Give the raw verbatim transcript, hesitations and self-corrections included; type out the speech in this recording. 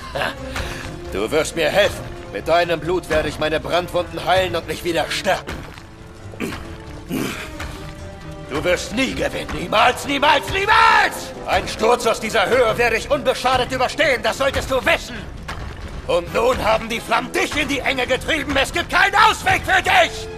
Du wirst mir helfen. Mit deinem Blut werde ich meine Brandwunden heilen und mich wieder stärken. Du wirst nie gewinnen. Niemals, niemals, niemals! Ein Sturz aus dieser Höhe werde ich unbeschadet überstehen. Das solltest du wissen. Und nun haben die Flammen dich in die Enge getrieben. Es gibt keinen Ausweg für dich!